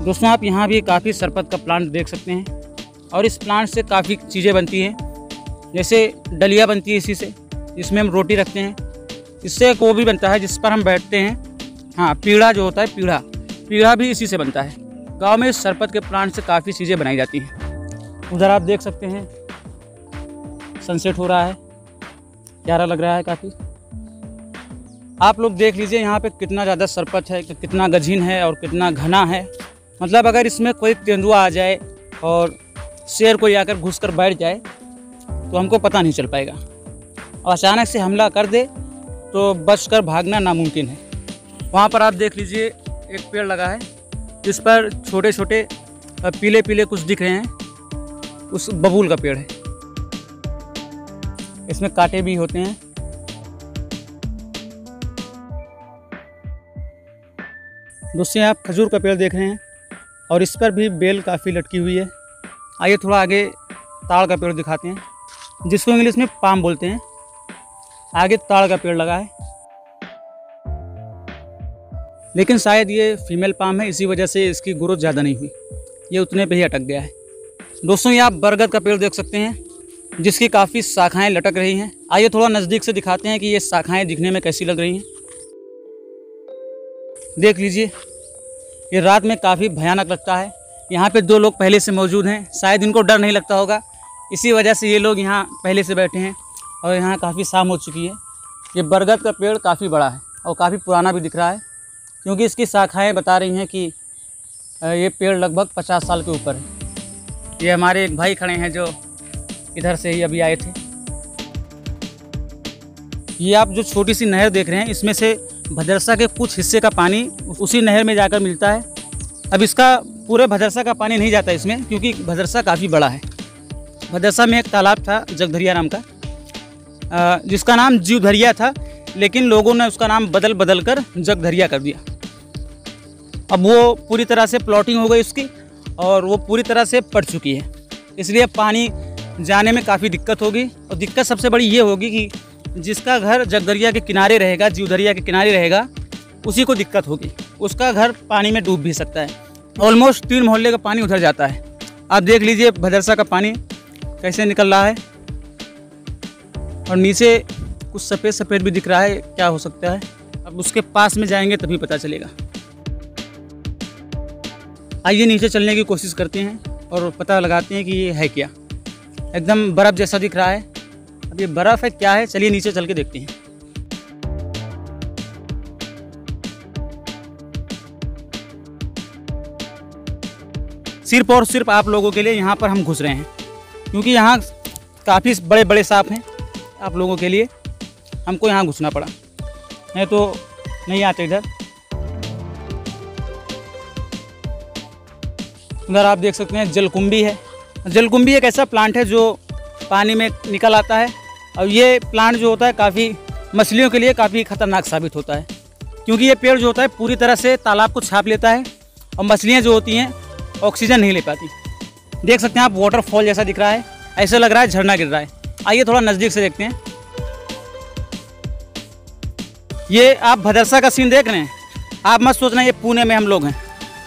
दोस्तों आप यहाँ भी काफ़ी सरपत का प्लांट देख सकते हैं और इस प्लांट से काफ़ी चीज़ें बनती हैं। जैसे डलिया बनती है इसी से, जिसमें हम रोटी रखते हैं। इससे एक वो भी बनता है जिस पर हम बैठते हैं। हाँ, पीढ़ा जो होता है, पीढ़ा भी इसी से बनता है। गांव में इस सरपत के प्लांट से काफ़ी चीज़ें बनाई जाती हैं। उधर आप देख सकते हैं सनसेट हो रहा है, प्यारा लग रहा है काफ़ी। आप लोग देख लीजिए यहाँ पे कितना ज़्यादा सरपत है, कितना गजीन है और कितना घना है। मतलब अगर इसमें कोई तेंदुआ आ जाए और शेर कोई आकर घुसकर बैठ जाए तो हमको पता नहीं चल पाएगा, और अचानक से हमला कर दे तो बचकर भागना नामुमकिन है। वहाँ पर आप देख लीजिए एक पेड़ लगा है जिस पर छोटे छोटे पीले पीले कुछ दिख रहे हैं, उस बबूल का पेड़ है। इसमें कांटे भी होते हैं। दोस्तों आप खजूर का पेड़ देख रहे हैं और इस पर भी बेल काफ़ी लटकी हुई है। आइए थोड़ा आगे ताड़ का पेड़ दिखाते हैं, जिसको इंग्लिश में पाम बोलते हैं। आगे ताड़ का पेड़ लगा है, लेकिन शायद ये फीमेल पाम है, इसी वजह से इसकी ग्रोथ ज़्यादा नहीं हुई, ये उतने पे ही अटक गया है। दोस्तों ये आप बरगद का पेड़ देख सकते हैं जिसकी काफ़ी शाखाएं लटक रही हैं। आइए थोड़ा नज़दीक से दिखाते हैं कि ये शाखाएं दिखने में कैसी लग रही हैं। देख लीजिए, ये रात में काफ़ी भयानक लगता है। यहाँ पे दो लोग पहले से मौजूद हैं, शायद इनको डर नहीं लगता होगा, इसी वजह से ये लोग यहाँ पहले से बैठे हैं और यहाँ काफ़ी शाम हो चुकी है। ये बरगद का पेड़ काफ़ी बड़ा है और काफ़ी पुराना भी दिख रहा है, क्योंकि इसकी शाखाएं बता रही हैं कि ये पेड़ लगभग 50 साल के ऊपर है। ये हमारे एक भाई खड़े हैं जो इधर से ही अभी आए थे। ये आप जो छोटी सी नहर देख रहे हैं, इसमें से भदरसा के कुछ हिस्से का पानी उसी नहर में जाकर मिलता है। अब इसका पूरे भदरसा का पानी नहीं जाता इसमें, क्योंकि भदरसा काफ़ी बड़ा है। भदरसा में एक तालाब था जगधरिया नाम का, जिसका नाम जीवधरिया था, लेकिन लोगों ने उसका नाम बदल कर जगधरिया कर दिया। अब वो पूरी तरह से प्लॉटिंग हो गई उसकी और वो पूरी तरह से पट चुकी है, इसलिए पानी जाने में काफ़ी दिक्कत होगी। और दिक्कत सबसे बड़ी ये होगी कि जिसका घर जगधरिया के किनारे रहेगा, जीवधरिया के किनारे रहेगा, उसी को दिक्कत होगी। उसका घर पानी में डूब भी सकता है। ऑलमोस्ट 3 मोहल्ले का पानी उधर जाता है। आप देख लीजिए भदरसा का पानी कैसे निकल रहा है, और नीचे कुछ सफ़ेद सफ़ेद भी दिख रहा है, क्या हो सकता है। अब उसके पास में जाएंगे तभी पता चलेगा। आइए नीचे चलने की कोशिश करते हैं और पता लगाते हैं कि ये है क्या। एकदम बर्फ़ जैसा दिख रहा है। अब ये बर्फ़ है क्या है, चलिए नीचे चल के देखते हैं। सिर्फ और सिर्फ आप लोगों के लिए यहाँ पर हम घुस रहे हैं, क्योंकि यहाँ काफ़ी बड़े बड़े सांप हैं। आप लोगों के लिए हमको यहाँ घुसना पड़ा, नहीं तो नहीं आते इधर। उधर आप देख सकते हैं जलकुंभी है। जलकुंभी एक ऐसा प्लांट है जो पानी में निकल आता है, और ये प्लांट जो होता है काफ़ी मछलियों के लिए काफ़ी ख़तरनाक साबित होता है, क्योंकि ये पेड़ जो होता है पूरी तरह से तालाब को छाप लेता है और मछलियाँ जो होती हैं ऑक्सीजन नहीं ले पाती। देख सकते हैं आप, वाटरफॉल जैसा दिख रहा है, ऐसा लग रहा है झरना गिर रहा है। आइए थोड़ा नज़दीक से देखते हैं। ये आप भदरसा का सीन देख रहे हैं, आप मत सोचना ये पुणे में हम लोग हैं।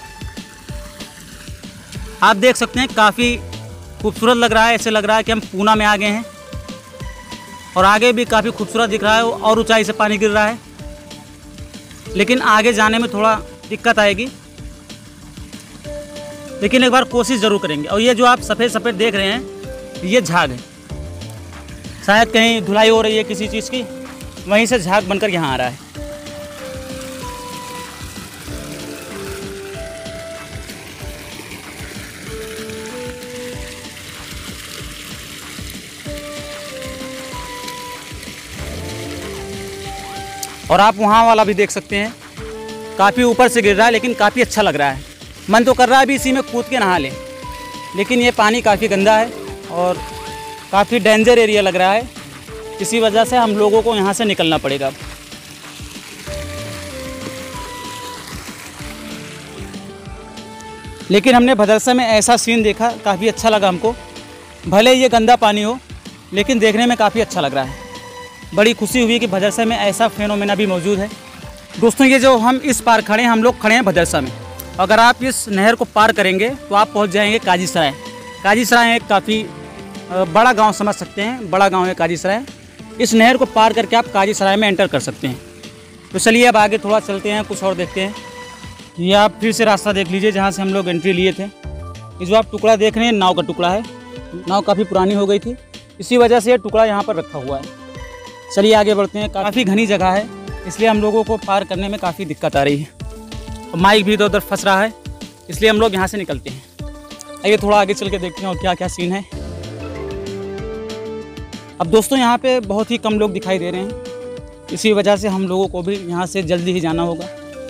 आप देख सकते हैं काफ़ी खूबसूरत लग रहा है, ऐसे लग रहा है कि हम पूना में आ गए हैं। और आगे भी काफ़ी खूबसूरत दिख रहा है, और ऊंचाई से पानी गिर रहा है, लेकिन आगे जाने में थोड़ा दिक्कत आएगी, लेकिन एक बार कोशिश ज़रूर करेंगे। और ये जो आप सफ़ेद सफ़ेद देख रहे हैं, ये झाग है। शायद कहीं धुलाई हो रही है किसी चीज़ की, वहीं से झाग बनकर यहाँ आ रहा है। और आप वहाँ वाला भी देख सकते हैं, काफ़ी ऊपर से गिर रहा है, लेकिन काफ़ी अच्छा लग रहा है। मन तो कर रहा है अभी इसी में कूद के नहा लें, लेकिन ये पानी काफ़ी गंदा है और काफ़ी डेंजर एरिया लग रहा है, इसी वजह से हम लोगों को यहाँ से निकलना पड़ेगा। लेकिन हमने भदरसा में ऐसा सीन देखा, काफ़ी अच्छा लगा हमको। भले ये गंदा पानी हो, लेकिन देखने में काफ़ी अच्छा लग रहा है। बड़ी खुशी हुई कि भदरसा में ऐसा फेनोमेना भी मौजूद है। दोस्तों ये जो हम इस पार खड़े हैं, हम लोग खड़े हैं भदरसा में, अगर आप इस नहर को पार करेंगे तो आप पहुंच जाएंगे काजीसराय। काजीसराय एक काफ़ी बड़ा गांव समझ सकते हैं, बड़ा गांव है काजीसराय। इस नहर को पार करके आप काजीसराय में एंटर कर सकते हैं। तो चलिए अब आगे थोड़ा चलते हैं, कुछ और देखते हैं। ये आप फिर से रास्ता देख लीजिए जहाँ से हम लोग एंट्री लिए थे। ये जो आप टुकड़ा देख रहे हैं नाव का टुकड़ा है। नाव काफ़ी पुरानी हो गई थी, इसी वजह से ये टुकड़ा यहाँ पर रखा हुआ है। चलिए आगे बढ़ते हैं। काफ़ी घनी जगह है, इसलिए हम लोगों को पार करने में काफ़ी दिक्कत आ रही है। और माइक भी इधर उधर फंस रहा है, इसलिए हम लोग यहाँ से निकलते हैं। आइए थोड़ा आगे चल के देखते हैं और क्या क्या सीन है। अब दोस्तों यहाँ पे बहुत ही कम लोग दिखाई दे रहे हैं, इसी वजह से हम लोगों को भी यहाँ से जल्दी ही जाना होगा।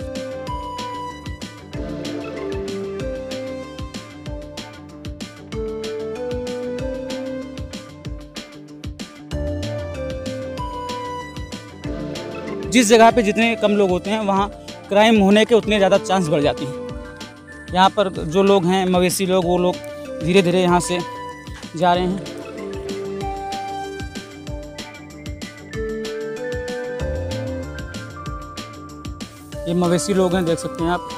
जिस जगह पे जितने कम लोग होते हैं वहाँ क्राइम होने के उतने ज़्यादा चांस बढ़ जाती हैं। यहाँ पर जो लोग हैं मवेशी लोग, वो लोग धीरे धीरे यहाँ से जा रहे हैं। ये मवेशी लोग हैं, देख सकते हैं आप।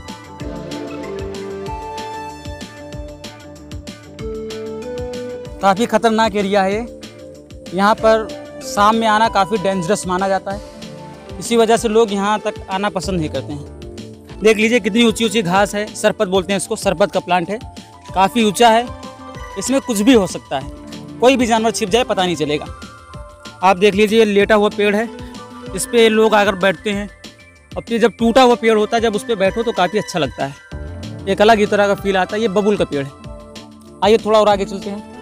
काफ़ी खतरनाक एरिया है ये। यहाँ पर शाम में आना काफ़ी डेंजरस माना जाता है, इसी वजह से लोग यहाँ तक आना पसंद नहीं करते हैं। देख लीजिए कितनी ऊंची ऊंची घास है, सरपत बोलते हैं इसको, सरपत का प्लांट है, काफ़ी ऊंचा है। इसमें कुछ भी हो सकता है, कोई भी जानवर छिप जाए पता नहीं चलेगा। आप देख लीजिए ये लेटा हुआ पेड़ है, इस पर लोग आकर बैठते हैं। और फिर जब टूटा हुआ पेड़ होता है, जब उस पर बैठो तो काफ़ी अच्छा लगता है, एक अलग ही तरह का फील आता है। ये बबूल का पेड़ है। आइए थोड़ा और आगे चलते हैं।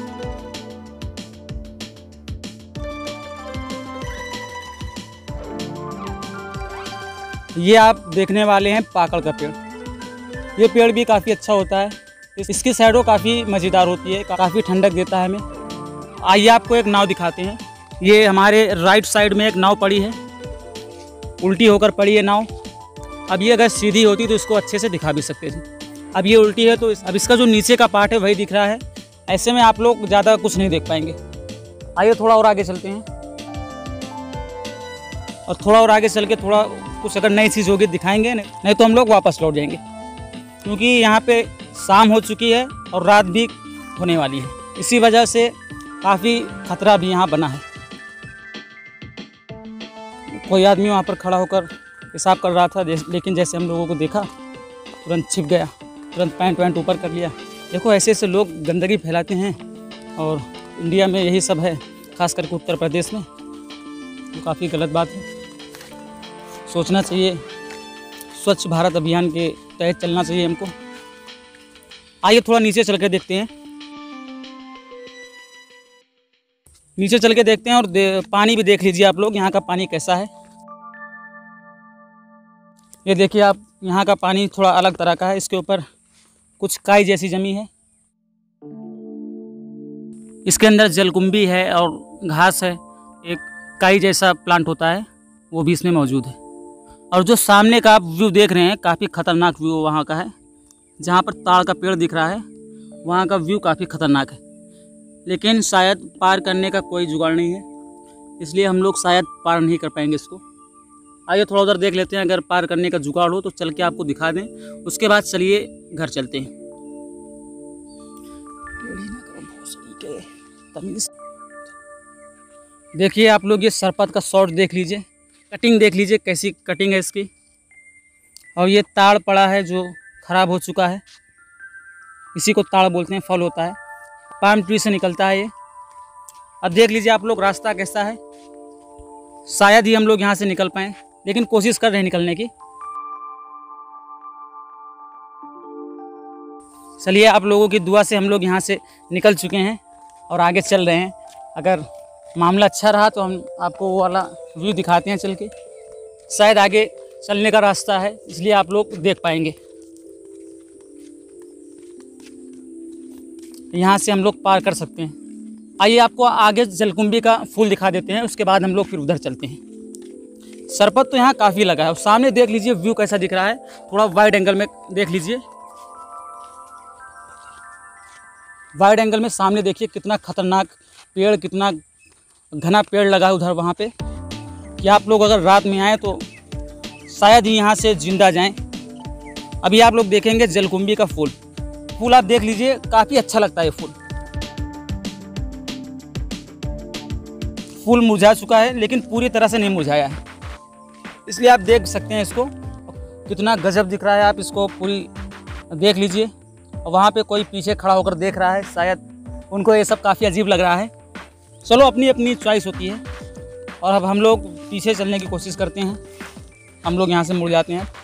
ये आप देखने वाले हैं पाकड़ का पेड़। ये पेड़ भी काफ़ी अच्छा होता है, इसकी शैडो काफ़ी मज़ेदार होती है, काफ़ी ठंडक देता है हमें। आइए आपको एक नाव दिखाते हैं। ये हमारे राइट साइड में एक नाव पड़ी है, उल्टी होकर पड़ी है नाव। अब ये अगर सीधी होती तो इसको अच्छे से दिखा भी सकते थे। अब ये उल्टी है तो अब इसका जो नीचे का पार्ट है वही दिख रहा है। ऐसे में आप लोग ज़्यादा कुछ नहीं देख पाएंगे। आइए थोड़ा और आगे चलते हैं, और थोड़ा और आगे चल के थोड़ा कुछ अगर नई चीज़ होगी दिखाएंगे, नहीं तो हम लोग वापस लौट जाएंगे, क्योंकि यहाँ पे शाम हो चुकी है और रात भी होने वाली है। इसी वजह से काफ़ी खतरा भी यहाँ बना है। कोई आदमी वहाँ पर खड़ा होकर पेशाब कर रहा था, लेकिन जैसे हम लोगों को देखा तुरंत छिप गया, तुरंत पैंट वैंट ऊपर कर लिया। देखो ऐसे ऐसे लोग गंदगी फैलाते हैं, और इंडिया में यही सब है, खास करके उत्तर प्रदेश में। तो काफ़ी गलत बात है, सोचना चाहिए। स्वच्छ भारत अभियान के तहत चलना चाहिए हमको। आइए थोड़ा नीचे चल के देखते हैं। नीचे चल के देखते हैं और पानी भी देख लीजिए आप लोग, यहाँ का पानी कैसा है। ये देखिए आप, यहाँ का पानी थोड़ा अलग तरह का है, इसके ऊपर कुछ काई जैसी जमी है। इसके अंदर जलकुंभी है और घास है, एक काई जैसा प्लांट होता है वो भी इसमें मौजूद है। और जो सामने का आप व्यू देख रहे हैं, काफ़ी खतरनाक व्यू वहाँ का है। जहाँ पर ताड़ का पेड़ दिख रहा है वहाँ का व्यू काफ़ी खतरनाक है, लेकिन शायद पार करने का कोई जुगाड़ नहीं है, इसलिए हम लोग शायद पार नहीं कर पाएंगे इसको। आइए थोड़ा उधर देख लेते हैं, अगर पार करने का जुगाड़ हो तो चल के आपको दिखा दें। उसके बाद चलिए घर चलते हैं। देखिए आप लोग ये सरपत का शॉट देख लीजिए, कटिंग देख लीजिए कैसी कटिंग है इसकी। और ये ताड़ पड़ा है जो ख़राब हो चुका है, इसी को ताड़ बोलते हैं, फल होता है, पाम ट्री से निकलता है ये। अब देख लीजिए आप लोग रास्ता कैसा है, शायद ही हम लोग यहाँ से निकल पाएँ, लेकिन कोशिश कर रहे हैं निकलने की। चलिए आप लोगों की दुआ से हम लोग यहाँ से निकल चुके हैं और आगे चल रहे हैं। अगर मामला अच्छा रहा तो हम आपको वो वाला व्यू दिखाते हैं चल के, शायद आगे चलने का रास्ता है, इसलिए आप लोग देख पाएंगे। यहाँ से हम लोग पार कर सकते हैं। आइए आपको आगे जलकुंभी का फूल दिखा देते हैं, उसके बाद हम लोग फिर उधर चलते हैं। सरपत तो यहाँ काफ़ी लगा है, और सामने देख लीजिए व्यू कैसा दिख रहा है, थोड़ा वाइड एंगल में देख लीजिए। वाइड एंगल में सामने देखिए कितना खतरनाक पेड़, कितना घना पेड़ लगा है उधर वहाँ पे, कि आप लोग अगर रात में आए तो शायद ही यहाँ से जिंदा जाएं। अभी आप लोग देखेंगे जलकुंभी का फूल। फूल आप देख लीजिए, काफ़ी अच्छा लगता है ये फूल। फूल मुरझा चुका है लेकिन पूरी तरह से नहीं मुरझाया है, इसलिए आप देख सकते हैं इसको कितना गजब दिख रहा है। आप इसको पूरी देख लीजिए। वहाँ पे कोई पीछे खड़ा होकर देख रहा है, शायद उनको ये सब काफ़ी अजीब लग रहा है। चलो, अपनी अपनी चॉइस होती है। और अब हम लोग पीछे चलने की कोशिश करते हैं। हम लोग यहाँ से मुड़ जाते हैं।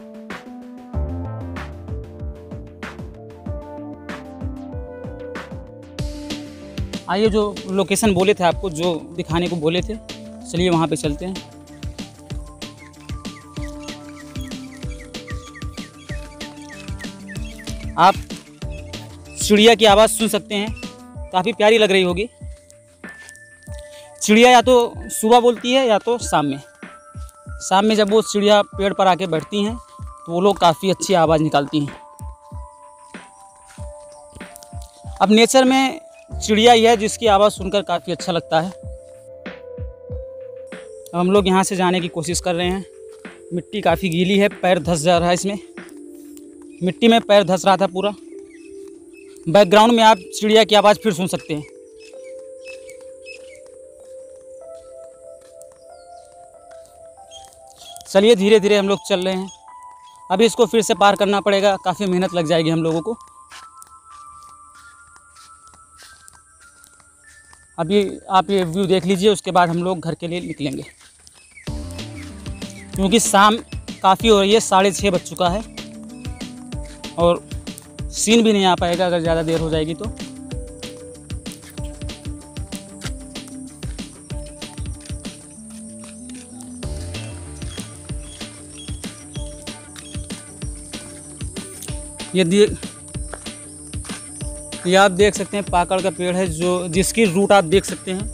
आइए, जो लोकेशन बोले थे आपको, जो दिखाने को बोले थे, चलिए वहाँ पे चलते हैं। आप चिड़िया की आवाज़ सुन सकते हैं, काफ़ी प्यारी लग रही होगी। चिड़िया या तो सुबह बोलती है या तो शाम में। शाम में जब वो चिड़िया पेड़ पर आके बैठती हैं तो वो लोग काफ़ी अच्छी आवाज़ निकालती हैं। अब नेचर में चिड़िया ही है जिसकी आवाज़ सुनकर काफ़ी अच्छा लगता है। अब हम लोग यहाँ से जाने की कोशिश कर रहे हैं। मिट्टी काफ़ी गीली है, पैर धंस जा रहा है इसमें, मिट्टी में पैर धंस रहा था पूरा। बैकग्राउंड में आप चिड़िया की आवाज़ फिर सुन सकते हैं। चलिए, धीरे धीरे हम लोग चल रहे हैं। अभी इसको फिर से पार करना पड़ेगा, काफ़ी मेहनत लग जाएगी हम लोगों को। अभी आप ये व्यू देख लीजिए, उसके बाद हम लोग घर के लिए निकलेंगे, क्योंकि शाम काफ़ी हो रही है, 6:30 बज चुका है और सीन भी नहीं आ पाएगा अगर ज़्यादा देर हो जाएगी तो। ये आप देख सकते हैं पाकड़ का पेड़ है, जो जिसकी रूट आप देख सकते हैं।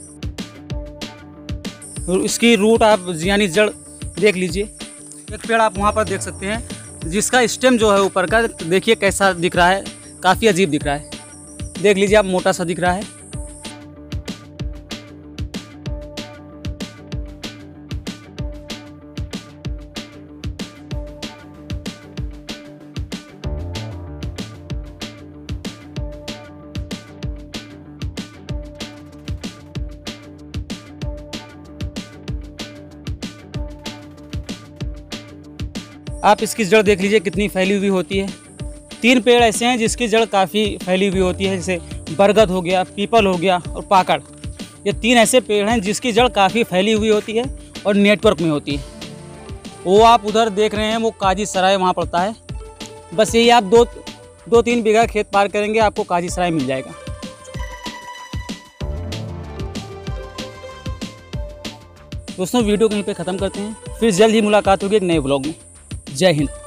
और इसकी रूट आप यानी जड़ देख लीजिए। एक पेड़ आप वहाँ पर देख सकते हैं जिसका स्टेम जो है ऊपर का, देखिए कैसा दिख रहा है, काफ़ी अजीब दिख रहा है। देख लीजिए आप, मोटा सा दिख रहा है। आप इसकी जड़ देख लीजिए कितनी फैली हुई होती है। 3 पेड़ ऐसे हैं जिसकी जड़ काफ़ी फैली हुई होती है, जैसे बरगद हो गया, पीपल हो गया और पाकड़। ये 3 ऐसे पेड़ हैं जिसकी जड़ काफ़ी फैली हुई होती है और नेटवर्क में होती है। वो आप उधर देख रहे हैं, वो काजी सराय वहाँ पड़ता है। बस यही आप 2-3 बीघा खेत पार करेंगे, आपको काजी सराय मिल जाएगा। दोस्तों, वीडियो कहीं पे ख़त्म करते हैं, फिर जल्द ही मुलाकात होगी एक नए व्लॉग में। जय हिंद।